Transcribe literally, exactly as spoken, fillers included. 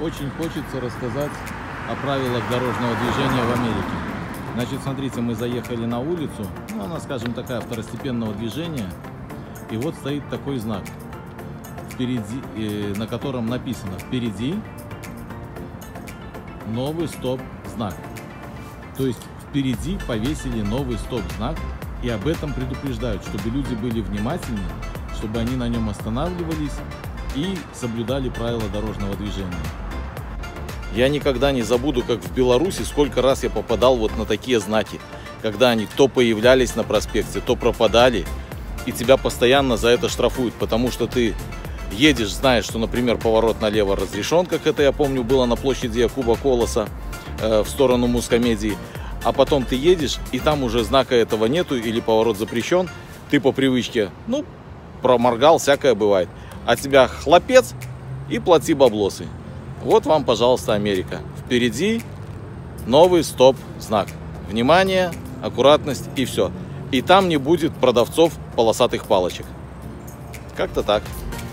очень хочется рассказать о правилах дорожного движения в Америке. Значит, смотрите, мы заехали на улицу, ну, она, скажем, такая второстепенного движения, и вот стоит такой знак, впереди, э, на котором написано «Впереди новый стоп-знак». То есть впереди повесили новый стоп-знак, и об этом предупреждают, чтобы люди были внимательны, чтобы они на нем останавливались и соблюдали правила дорожного движения. Я никогда не забуду, как в Беларуси, сколько раз я попадал вот на такие знаки, когда они то появлялись на проспекте, то пропадали, и тебя постоянно за это штрафуют, потому что ты едешь, знаешь, что, например, поворот налево разрешен, как это, я помню, было на площади Якуба Колоса э, в сторону Мускомедии, а потом ты едешь, и там уже знака этого нету, или поворот запрещен, ты по привычке, ну, проморгал, всякое бывает, а тебя хлопец и плати баблосы. Вот вам, пожалуйста, Америка. Впереди новый стоп-знак. Внимание, аккуратность и все. И там не будет продавцов полосатых палочек. Как-то так.